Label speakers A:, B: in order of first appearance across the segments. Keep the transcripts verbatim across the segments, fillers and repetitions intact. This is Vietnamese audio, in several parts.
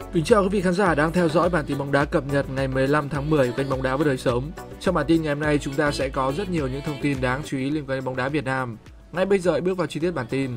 A: Kính chào quý vị khán giả đang theo dõi bản tin bóng đá cập nhật ngày mười lăm tháng mười kênh Bóng Đá và Đời Sống. Trong bản tin ngày hôm nay chúng ta sẽ có rất nhiều những thông tin đáng chú ý liên quan đến bóng đá Việt Nam. Ngay bây giờ hãy bước vào chi tiết bản tin.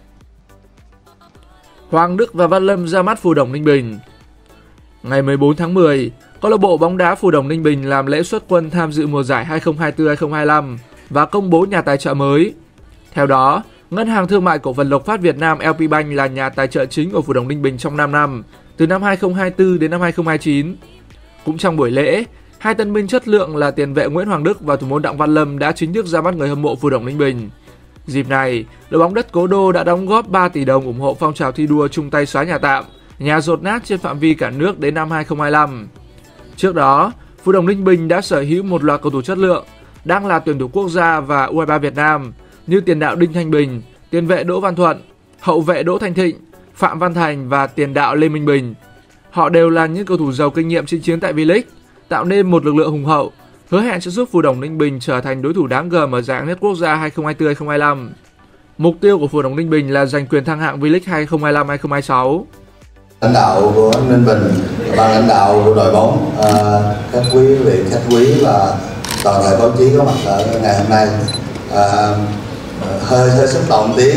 A: Hoàng Đức và Văn Lâm ra mắt Phù Đồng Ninh Bình. Ngày mười bốn tháng mười, câu lạc bộ bóng đá Phù Đồng Ninh Bình làm lễ xuất quân tham dự mùa giải hai không hai tư hai không hai lăm và công bố nhà tài trợ mới. Theo đó, Ngân hàng Thương mại Cổ phần Lộc Phát Việt Nam lờ pê Bank là nhà tài trợ chính của Phù Đồng Ninh Bình trong năm năm, từ năm hai không hai tư đến năm hai không hai chín. Cũng trong buổi lễ, hai tân binh chất lượng là tiền vệ Nguyễn Hoàng Đức và thủ môn Đặng Văn Lâm đã chính thức ra mắt người hâm mộ Phù Đồng Ninh Bình. Dịp này, đội bóng đất Cố Đô đã đóng góp ba tỷ đồng ủng hộ phong trào thi đua chung tay xóa nhà tạm, nhà dột nát trên phạm vi cả nước đến năm hai không hai lăm. Trước đó, Phù Đồng Ninh Bình đã sở hữu một loạt cầu thủ chất lượng, đang là tuyển thủ quốc gia và u hai ba Việt Nam như tiền đạo Đinh Thanh Bình, tiền vệ Đỗ Văn Thuận, hậu vệ Đỗ Thanh Thịnh, Phạm Văn Thành và tiền đạo Lê Minh Bình. Họ đều là những cầu thủ giàu kinh nghiệm chinh chiến tại V-League, tạo nên một lực lượng hùng hậu, hứa hẹn sẽ giúp Phù Đồng Ninh Bình trở thành đối thủ đáng gờm ở giải hạng nhất quốc gia hai không hai tư hai không hai lăm. Mục tiêu của Phù Đồng Ninh Bình là giành quyền thăng hạng V-League hai không hai lăm hai không hai sáu.
B: Lãnh đạo của Ninh Bình, ban lãnh đạo của đội bóng, à, các quý vị khách quý và toàn thể báo chí có mặt ở ngày hôm nay, à, hơi hơi xúc động tí.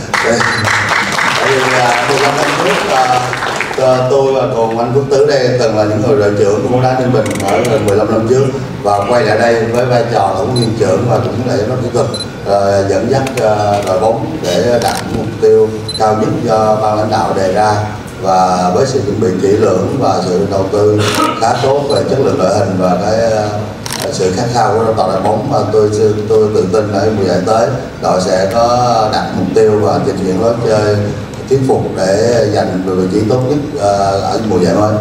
B: Bởi vì mười lăm năm trước là tôi và còn anh Quốc Tứ đây từng là những người đội trưởng của bóng đá Ninh Bình ở mười lăm năm trước, và quay lại đây với vai trò tổng viên trưởng và cũng là giám đốc kỹ thuật, uh, dẫn dắt uh, đội bóng để đạt mục tiêu cao nhất do ban lãnh đạo đề ra, và với sự chuẩn bị kỹ lưỡng và sự đầu tư khá tốt về chất lượng đội hình và cái uh, sự khát khao của toàn đội bóng, mà tôi tôi tự tin ở mùa giải tới đội sẽ có đạt mục tiêu và trình diễn lối chơi thuyết phục để giành được vị trí tốt nhất uh, ở mùa giải mới.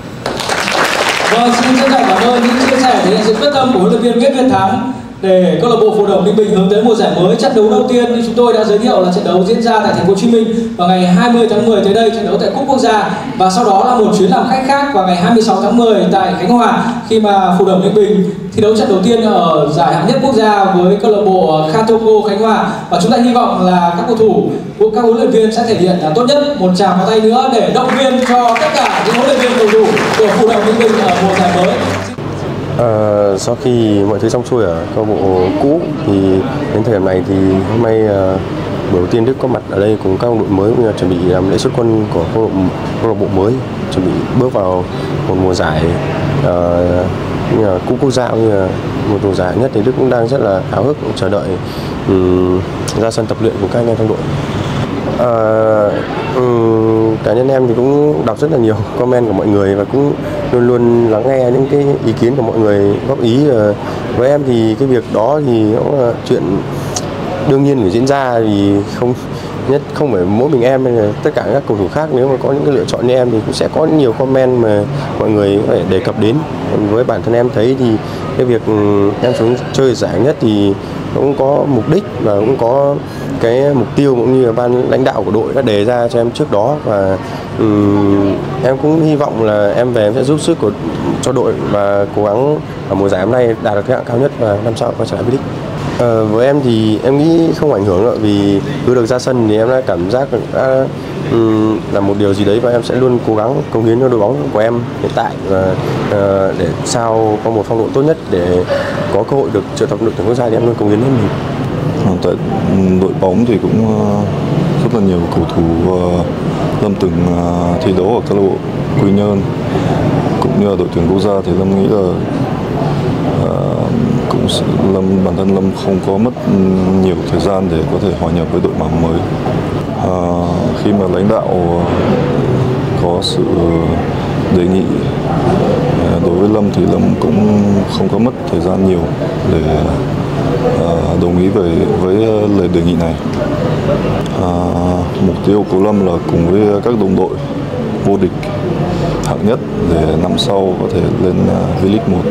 C: Vâng, xin trân trọng cảm ơn những chia sẻ thể hiện sự quyết tâm của huấn luyện viên Nguyễn Việt Thắng để câu lạc bộ Phù Đồng Ninh Bình hướng tới mùa giải mới. Trận đấu đầu tiên như chúng tôi đã giới thiệu là trận đấu diễn ra tại thành phố Hồ Chí Minh vào ngày hai mươi tháng mười tới đây, trận đấu tại Cúp Quốc gia, và sau đó là một chuyến làm khách khác vào ngày hai mươi sáu tháng mười tại Khánh Hòa, khi mà Phù Đồng Ninh Bình thi đấu trận đầu tiên ở giải hạng nhất quốc gia với câu lạc bộ Khatoko Khánh Hòa, và chúng ta hy vọng là các cầu thủ của các huấn luyện viên sẽ thể hiện là tốt nhất. Một tràng pháo tay nữa để động viên cho tất cả những huấn luyện viên cầu thủ của Phù Đồng Ninh Bình ở mùa giải mới.
D: À, sau khi mọi thứ xong xuôi ở câu lạc bộ cũ thì đến thời điểm này thì hôm nay uh, buổi đầu tiên Đức có mặt ở đây cùng các đội mới, cũng như chuẩn bị làm lễ xuất quân của câu lạc bộ mới, chuẩn bị bước vào một mùa giải uh, như là cúp quốc gia, như là một mùa giải nhất, thì Đức cũng đang rất là háo hức chờ đợi um, ra sân tập luyện của các anh em trong đội. À, um, cá nhân em thì cũng đọc rất là nhiều comment của mọi người và cũng luôn luôn lắng nghe những cái ý kiến của mọi người góp ý. Uh, với em thì cái việc đó thì nó là chuyện đương nhiên phải diễn ra, vì không nhất không phải mỗi mình em hay là tất cả các cầu thủ khác, nếu mà có những cái lựa chọn như em thì cũng sẽ có nhiều comment mà mọi người có thể đề cập đến. Còn với bản thân em thấy thì cái việc em xuống chơi giải nhất thì nó cũng có mục đích và cũng có cái mục tiêu cũng như là ban lãnh đạo của đội đã đề ra cho em trước đó, và um, em cũng hy vọng là em về em sẽ giúp sức của cho đội và cố gắng ở mùa giải hôm nay đạt được cái hạng cao nhất và năm sau quay trở lại V-League. À, với em thì em nghĩ không ảnh hưởng nữa, vì cứ được ra sân thì em đã cảm giác đã um, là một điều gì đấy, và em sẽ luôn cố gắng cống hiến cho đội bóng của em hiện tại, và uh, để sao có một phong độ tốt nhất để có cơ hội được trở thành đội tuyển quốc gia thì em luôn cống hiến hết mình.
E: Tại đội bóng thì cũng rất là nhiều cầu thủ Lâm từng thi đấu ở câu lạc bộ Quy Nhơn cũng như là đội tuyển quốc gia, thì Lâm nghĩ là uh, cũng Lâm bản thân Lâm không có mất nhiều thời gian để có thể hòa nhập với đội bóng mới. Uh, khi mà lãnh đạo có sự đề nghị uh, đối với Lâm thì Lâm cũng không có mất thời gian nhiều để uh, đồng ý về với lời đề nghị này. Uh, mục tiêu của Lâm là cùng với các đồng đội vô địch hạng nhất để năm sau có thể lên uh, V-League một.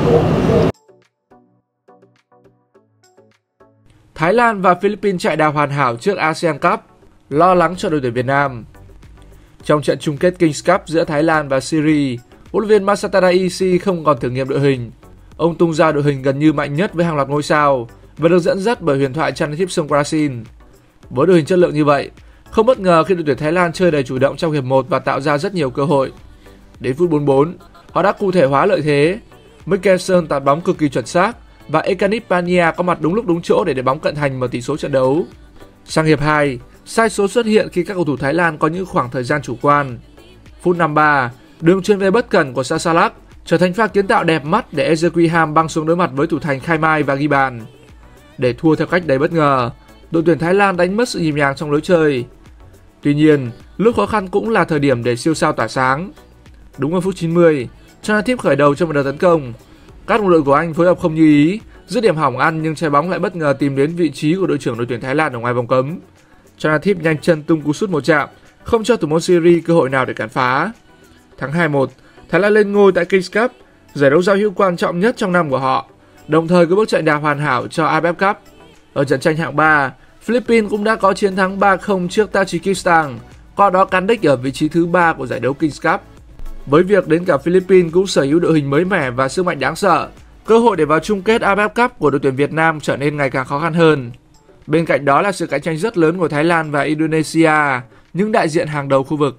A: Thái Lan và Philippines chạy đà hoàn hảo trước ASEAN Cup, lo lắng cho đội tuyển Việt Nam. Trong trận chung kết Kings Cup giữa Thái Lan và Syria, huấn luyện viên Masatara Isi không còn thử nghiệm đội hình. Ông tung ra đội hình gần như mạnh nhất với hàng loạt ngôi sao và được dẫn dắt bởi huyền thoại Chanathip Songkrasin. Với đội hình chất lượng như vậy, không bất ngờ khi đội tuyển Thái Lan chơi đầy chủ động trong hiệp một và tạo ra rất nhiều cơ hội. Đến phút bốn mươi bốn, họ đã cụ thể hóa lợi thế. Mikkelsen tạt bóng cực kỳ chuẩn xác và Ekanis Pania có mặt đúng lúc đúng chỗ để để bóng cận thành mở tỷ số trận đấu. Sang hiệp hai, sai số xuất hiện khi các cầu thủ Thái Lan có những khoảng thời gian chủ quan. Phút năm mươi ba, đường chuyền về bất cẩn của Sasalak trở thành pha kiến tạo đẹp mắt để Ezequiel băng xuống đối mặt với thủ thành Khai Mai và ghi bàn. Để thua theo cách đầy bất ngờ, đội tuyển Thái Lan đánh mất sự nhịp nhàng trong lối chơi. Tuy nhiên, lúc khó khăn cũng là thời điểm để siêu sao tỏa sáng. Đúng ở phút chín mươi, Chanathip khởi đầu cho một đợt tấn công. Các đồng đội của anh phối hợp không như ý, dứt điểm hỏng ăn nhưng trái bóng lại bất ngờ tìm đến vị trí của đội trưởng đội tuyển Thái Lan ở ngoài vòng cấm. Chanathip nhanh chân tung cú sút một chạm, không cho thủ môn Syria cơ hội nào để cản phá. Thắng hai một, Thái Lan lên ngôi tại Kings Cup, giải đấu giao hữu quan trọng nhất trong năm của họ, đồng thời có bước chạy đà hoàn hảo cho a ép ép Cup. Ở trận tranh hạng ba, Philippines cũng đã có chiến thắng ba không trước Tajikistan, qua đó cán đích ở vị trí thứ ba của giải đấu Kings Cup. Với việc đến cả Philippines cũng sở hữu đội hình mới mẻ và sức mạnh đáng sợ, cơ hội để vào chung kết a ép ép Cup của đội tuyển Việt Nam trở nên ngày càng khó khăn hơn. Bên cạnh đó là sự cạnh tranh rất lớn của Thái Lan và Indonesia, những đại diện hàng đầu khu vực.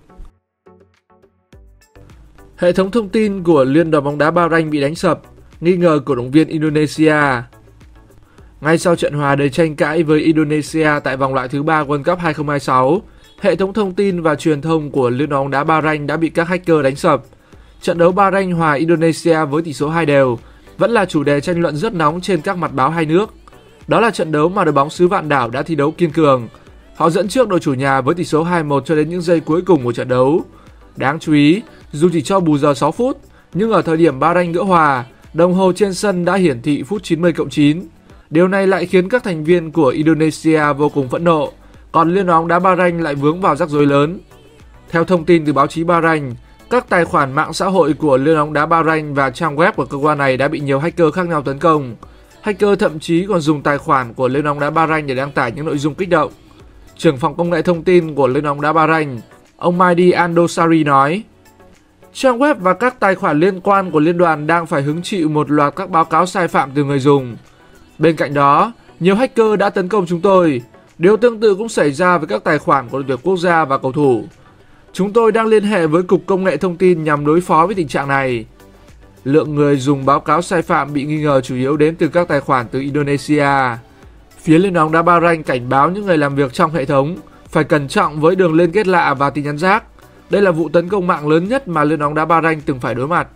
A: Hệ thống thông tin của Liên đoàn bóng đá Bahrain bị đánh sập, nghi ngờ cổ động viên Indonesia. Ngay sau trận hòa đầy tranh cãi với Indonesia tại vòng loại thứ ba World Cup hai không hai sáu, hệ thống thông tin và truyền thông của Liên đoàn bóng đá Bahrain đã bị các hacker đánh sập. Trận đấu Bahrain hòa Indonesia với tỷ số hai đều vẫn là chủ đề tranh luận rất nóng trên các mặt báo hai nước. Đó là trận đấu mà đội bóng xứ Vạn Đảo đã thi đấu kiên cường. Họ dẫn trước đội chủ nhà với tỷ số hai một cho đến những giây cuối cùng của trận đấu. Đáng chú ý, dù chỉ cho bù giờ sáu phút, nhưng ở thời điểm Bahrain gỡ hòa, đồng hồ trên sân đã hiển thị phút chín mươi cộng chín. Điều này lại khiến các thành viên của Indonesia vô cùng phẫn nộ, còn Liên đoàn bóng đá Bahrain lại vướng vào rắc rối lớn. Theo thông tin từ báo chí Bahrain, các tài khoản mạng xã hội của Liên đoàn bóng đá Bahrain và trang web của cơ quan này đã bị nhiều hacker khác nhau tấn công. Hacker thậm chí còn dùng tài khoản của Liên đoàn bóng đá Bahrain để đăng tải những nội dung kích động. Trưởng phòng công nghệ thông tin của Liên đoàn bóng đá Bahrain, ông Mahdi Andosari nói, trang web và các tài khoản liên quan của liên đoàn đang phải hứng chịu một loạt các báo cáo sai phạm từ người dùng. Bên cạnh đó, nhiều hacker đã tấn công chúng tôi. Điều tương tự cũng xảy ra với các tài khoản của đội tuyển quốc gia và cầu thủ. Chúng tôi đang liên hệ với Cục Công nghệ Thông tin nhằm đối phó với tình trạng này. Lượng người dùng báo cáo sai phạm bị nghi ngờ chủ yếu đến từ các tài khoản từ Indonesia. Phía Liên đoàn bóng đá Bahrain cảnh báo những người làm việc trong hệ thống phải cẩn trọng với đường liên kết lạ và tin nhắn rác. Đây là vụ tấn công mạng lớn nhất mà Liên đoàn bóng đá Bahrain từng phải đối mặt.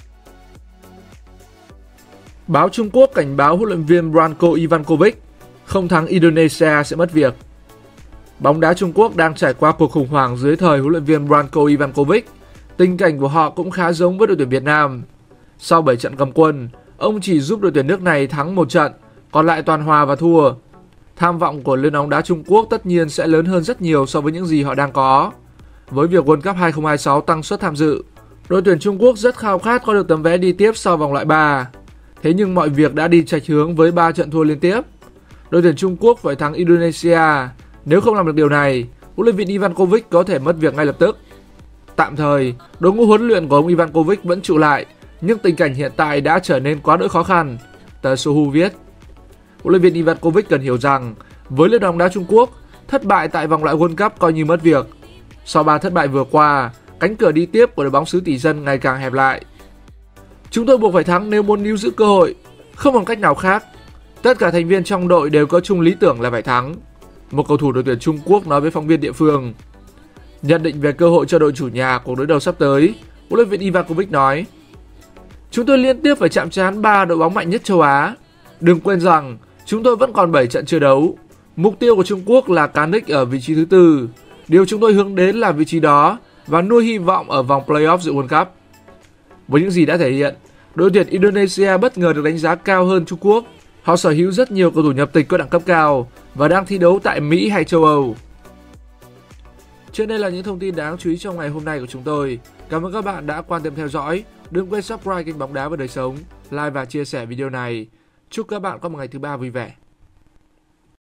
A: Báo Trung Quốc cảnh báo huấn luyện viên Branko Ivankovic không thắng Indonesia sẽ mất việc. Bóng đá Trung Quốc đang trải qua cuộc khủng hoảng dưới thời huấn luyện viên Branko Ivankovic. Tình cảnh của họ cũng khá giống với đội tuyển Việt Nam. Sau bảy trận cầm quân, ông chỉ giúp đội tuyển nước này thắng một trận, còn lại toàn hòa và thua. Tham vọng của Liên đoàn bóng đá Trung Quốc tất nhiên sẽ lớn hơn rất nhiều so với những gì họ đang có. Với việc World Cup hai không hai sáu tăng suất tham dự, đội tuyển Trung Quốc rất khao khát có được tấm vé đi tiếp sau vòng loại ba. Thế nhưng mọi việc đã đi chệch hướng với ba trận thua liên tiếp. Đội tuyển Trung Quốc phải thắng Indonesia. Nếu không làm được điều này, huấn luyện viên Ivankovic có thể mất việc ngay lập tức. Tạm thời, đội ngũ huấn luyện của ông Ivankovic vẫn trụ lại, nhưng tình cảnh hiện tại đã trở nên quá đỗi khó khăn, tờ Sohu viết. Huấn luyện viên Ivankovic cần hiểu rằng, với Liên đoàn bóng đá Trung Quốc, thất bại tại vòng loại World Cup coi như mất việc. Sau ba thất bại vừa qua, cánh cửa đi tiếp của đội bóng xứ tỷ dân ngày càng hẹp lại. Chúng tôi buộc phải thắng nếu muốn níu giữ cơ hội, không còn cách nào khác. Tất cả thành viên trong đội đều có chung lý tưởng là phải thắng. Một cầu thủ đội tuyển Trung Quốc nói với phóng viên địa phương. Nhận định về cơ hội cho đội chủ nhà cuộc đối đầu sắp tới, huấn luyện viên Ivankovic nói: Chúng tôi liên tiếp phải chạm trán ba đội bóng mạnh nhất châu Á. Đừng quên rằng chúng tôi vẫn còn bảy trận chưa đấu. Mục tiêu của Trung Quốc là cán đích ở vị trí thứ tư. Điều chúng tôi hướng đến là vị trí đó và nuôi hy vọng ở vòng playoff dự World Cup. Với những gì đã thể hiện, đội tuyển Indonesia bất ngờ được đánh giá cao hơn Trung Quốc. Họ sở hữu rất nhiều cầu thủ nhập tịch có đẳng cấp cao và đang thi đấu tại Mỹ hay châu Âu. Trên đây là những thông tin đáng chú ý trong ngày hôm nay của chúng tôi. Cảm ơn các bạn đã quan tâm theo dõi. Đừng quên subscribe kênh Bóng Đá và Đời Sống, like và chia sẻ video này. Chúc các bạn có một ngày thứ ba vui vẻ.